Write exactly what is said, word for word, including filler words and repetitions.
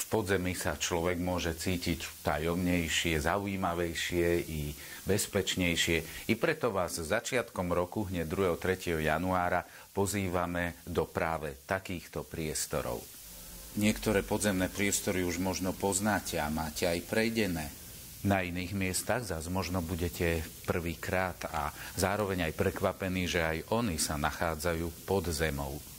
v podzemí sa človek môže cítiť tajomnejšie, zaujímavejšie i bezpečnejšie. I preto vás začiatkom roku, hneď druhého a tretieho januára, pozývame do práve takýchto priestorov. Niektoré podzemné priestory už možno poznáte a máte aj prejdené. Na iných miestach zase možno budete prvýkrát a zároveň aj prekvapení, že aj oni sa nachádzajú pod zemou.